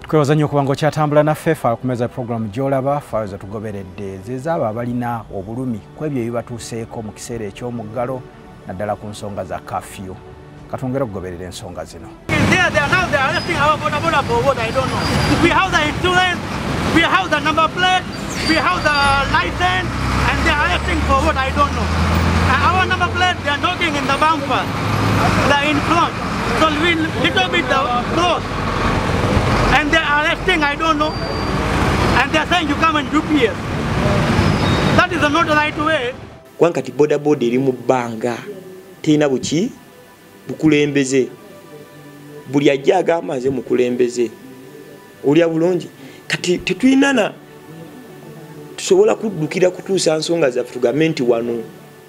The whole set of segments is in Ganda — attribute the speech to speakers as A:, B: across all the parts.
A: Tukwebaza nnyo okuba ng'okyatambula naffe faayo kumeza programu gy'olaba faayo ze tugoberedde zezaabo abalina obulumi ku ebyo ebibatuuseeko mu kiseera eky'omuggalo naddala ku nsonga za kafyu. Katwongere okugoberera ensonga zino.
B: They are arresting our boda for what I don't know. We have the insurance, we have the number plate, we have the license, and they are arresting for what I don't know. Our number plate, they are knocking in the bumper, in front. So we little bit close. And they are arresting, I don't know. And they are saying you come and do PS. That is not the right way.
C: Wankati bodaboda eri mu bbanga terina buki bukulembeze. Buli ajja agamba nze mukulembeze. Olya bulungi. Kati tetuyinana tusobola kuddukira kutuusa nsonga zaffe tugambe nti wano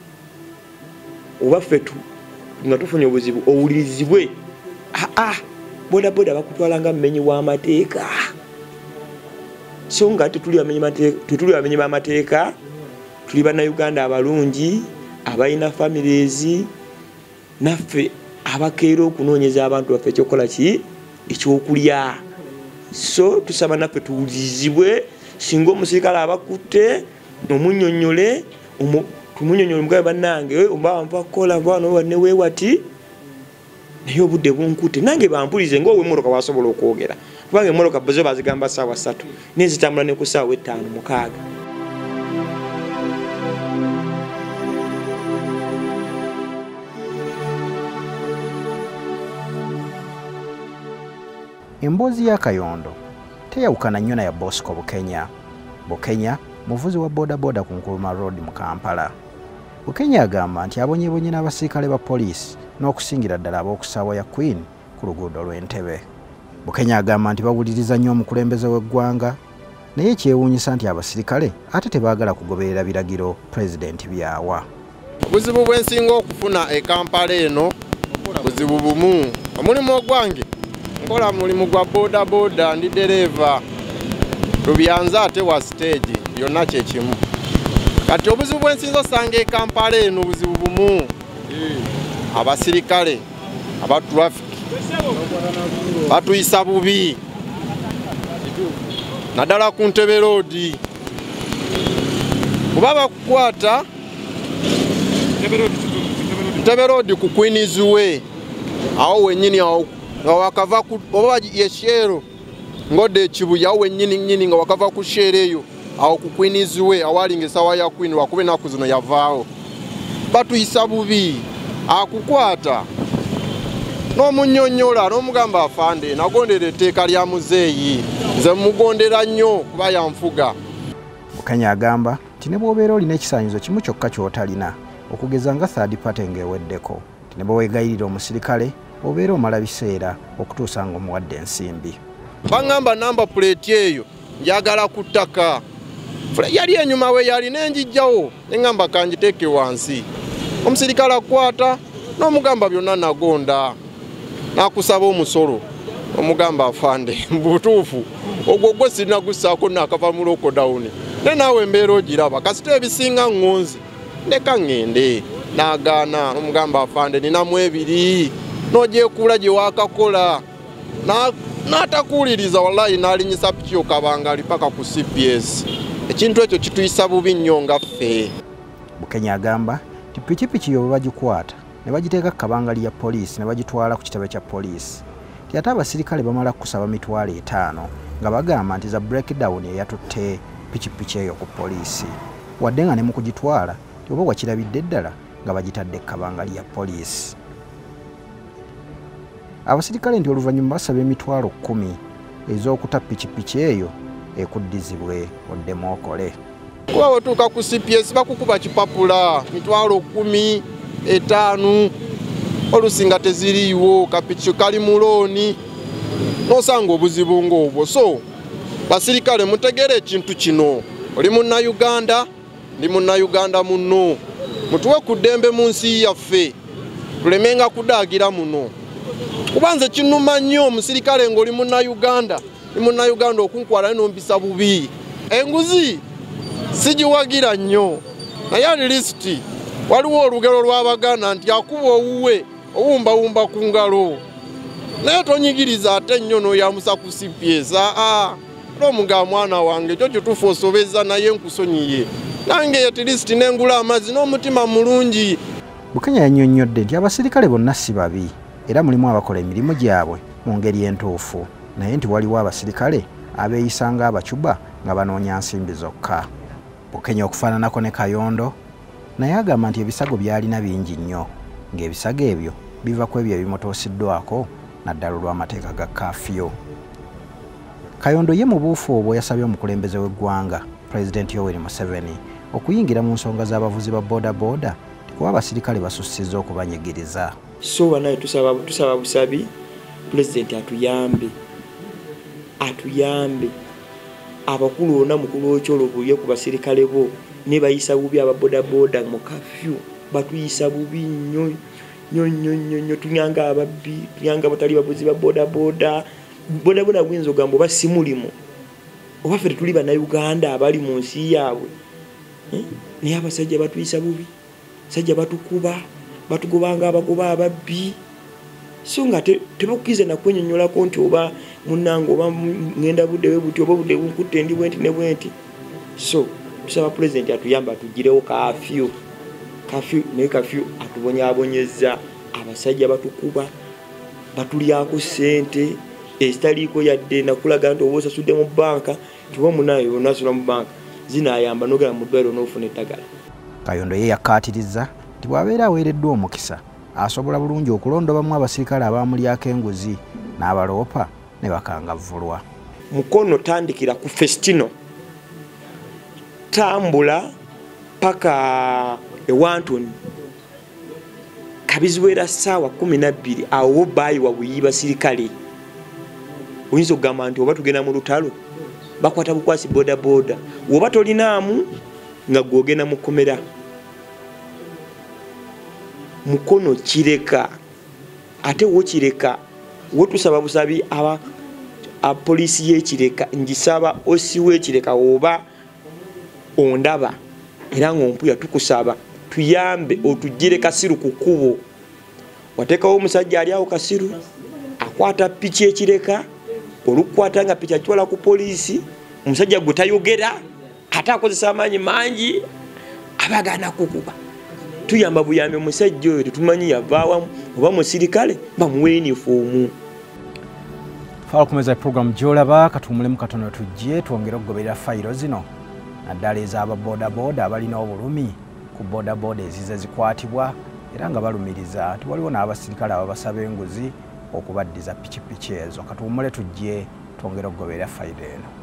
C: oba ffe nga tufunye obuzibu owulirizibwe. Bodaboda bakutwala nga mmenyi w'amateeka. So nga tetuli bamenyi b'amateeka, tuli bannayuganda abalungi abalina families naffe abakeera okunoonyeza abantu baffe ekyokukola ki ekyokulya. So tusaba naffe tuwulirizibwe singa omusirikale abakutte omunnyonnyole tumunyonnyole mugabe bannange oba mpakola bano ne weewati naye obudde bunkutte nange bampulize ng'ow'emmotoka wasobola okwogera kubanga emmotoka bozo bazigamba ssaawa 3 nezitambula ne ku ssaawa 5-6.
A: Emboozi ya Kayondo teyawukana nnyo na ya Bosco Bukenya. Bukenya muvuzi wa bodaboda ku Nkuruma Road mu Kampala. Bukenya agamba nti abonyebonye n'abasirikale ba Poliisi n'okusingira ddala ab'okusaawa ya Queen ku luguudo lw'Entebbe. Bukenya agamba nti bawuliriza nnyo omukulembeze w'eggwanga naye kyewuunyisa nti abasirikale ate tebaagala kugoberera biragiro pulezidenti byawa.
D: Obuzibu bwensinga okufuna e Kampala eno buzibu bumu. Omulimu ogwange nkola mulimu gwa bodaboda ndi dereva tubyanza ate wa stage byonna kyekimu. Kati obuzibu bwensinza osanga e Kampala eno buzibu bumu. Abasirikale aba traffic batuyisa bubi naddala ku Ntebbe Road kuba bakukwata Ntebbe Road ku Queen's Way awo wennyini awo nga wakava ku oba yeshero ngode ekibuya awo wennyini nga wakava ku shere eyo awo ku Queen's Way awalinga essawa ya Queen wakube naku zino yavaawo batuyisa bubi akukwata n'omunnyonnyola n'omugamba afande nagondera etteeka lya muzeeyi nze mugondera nnyo kuba yanfuga.
A: Bukenya agamba nti ne bw'obeera olina ekisaanyizo kimu kyokka ky'otalina okugeza nga third party ng'eweddeko nti ne bwe weegayirira omusirikale obeera omala biseera okutuusa ng'omuwadde ensimbi.
D: Baŋŋamba namba plate eyo njagala ku ttaka yali enyuma we yali n'enjijjawo neŋŋamba kanjiteeke wansi. Omusirikale akwata n'omugamba byonna nagonda n'akusaba omusolo omugamba afande mbutuufu ogwo gwe sinagussaako nakava mu lockdown ne naawe embeera ogiraba kasita ebisinga ŋŋonzi ndeka ŋŋende n'agaana omugamba afande ninamu ebiri n'ogyekuula gye waakakola n'atakuwuliriza wallahi n'alinyisa piki okabangali paka ku CPS. Ekintu ekyo kituyisa bubi nnyo nga ffe.
A: Bukenya agamba nti pikipiki yo bwe bagikwata ne bagiteeka kabangali ya Poliisi ne bagitwala ku kitebe kya Poliisi nti ate abasirikale bamala kusaba mitwalo 5 nga bagamba nti za breakdown eyatutte pikipiki eyo ku Poliisi wadde nga ne mu kugitwala oba wakirabidde ddala nga bagitadde kabangali ya Poliisi. Abasirikale nti oluvannyuma basaba emitwalo 10 ez'okuta pikipiki eyo ekuddizibwe oddemu okole.
D: Kuba otuuka ku CPS bakukuba kipapula mitwalo 10, 5 olusinga teziriiwo kapiki kali mu looni n'osanga obuzibu ng'obwo. So basirikale mutegere ekintu kino oli munnayuganda ndi munnayuganda munno mutuwe ku ddembe mu nsi yaffe tulemenga kudaagira muno kuba nze kinuma nnyo omusirikale ng'oli munnayuganda ni munnayuganda okunkwala n'ompisa bubi enguzi sigiwagira nnyo naye ali lisiti waliwo olugero lw'Abaganda nti akuba owuwe owumbawumba ku ngalo naye tonyigiriza ate nnyo n'oyamusa ku CPS. Omuga mwana wange kyo kituufu osobeza naye nkusonyiye nange at least nengula amazzi n'omutima mulungi.
A: Bukenya yannyonnyodde nti abasirikale bonna si babi era mulimu abakola emirimu gyabwe mu ngeri entuufu, naye nti waliwo abasirikale abeeyisa ng'abacuba nga banoonya nsimbi zokka. Bukenya okufaananako ne Kayondo naye agamba nti ebisago byalina bingi nnyo, ng'ebisago ebyo biva ku ebyo ebimutuusiddwako naddala olw'amateeka ga kafyu. Kayondo ye mu buufu obwo yasabye omukulembeze w'eggwanga Pulezidenti Yoweri Museveni okuyingira mu nsonga z'abavuzi ba bodaboda kuba abasirikale basussizza okubanyigiriza.
C: So naye tusaba busabi Pulezidenti atuyambe abakulu ona mukulu okyolo buye ku basirikale bo ne bayisa bubi ababodaboda mu kafyu batuyisa bubi nnyo tunyanga ababbi tunyanga batali bavuzi ba bodaboda gwinza ogamba oba si mulimu oba ffe tuli bannayuganda abali mu nsi yaabwe naye abasajja batuyisa bubi, sajja batugobanga abagoba ababbi, so nga tebakukiza nakwenyonnyolako nti oba munnange oba ngenda budde we buti oba budde bunkutte ndi bwenti ne bwenti. So tusaba Pulezidenti atuyamba atugirewo kafyu naye kafyu atubonyaabonyeza abasajja batukuba batulyako ssente ezitaliiko yadde nakulaga nti oba osasudde mu banka tiwa munaye onasula mu banka zinayamba nogera mu ddwaliro n'ofuna eddagala.
A: Kayondo ye yakkaatiriza nti bw'abeera aweereddwa omukisa asobola bulungi okulondobamu abasirikale abaamulyako enguzi n'abaloopa ne bakangavvulwa.
C: Mukono tandikira ku Festino tambula paka ewantoni kabiziwera ssaawa 12 awo baayiwa buyi basirikale. Oyinza okugamba nti oba tugenda mu lutalo bakwata bukwasi bodaboda woba tolinaamu nga gwogenda mu kkomera. Mukono kireka ate wo kireka wo tusaba busabi Poliisi y'ekireka ngisaba osiwe ekireka oba ondaba era ng'ompuya tukusaba tuyambe otugire kasiru ku kkubo. Wateekawo omusajja ali awo kasiru akwata piki ekireka olukwata nga piki akitwala ku Poliisi omusajja gwe tayogera ate akozesa amaanyi mangi abagana kukuba. Tuyamba buyambe omusajja oyo tetumanyi yavaawamu oba musirikale bamuwe yunifoomu.
A: Fala kumeza program gy'olaba katuwumulemu katono tujje twongere okugoberera fayiro zino naddala ez'ababodaboda abalina obulumi ku bodaboda ezize zikwatibwa era nga balumiriza nti waliwo n'abasirikale ababasaba enguzi okubaddiza pikipiki ezo. Katuwumule tujje twongere okugoberera fayiro eno.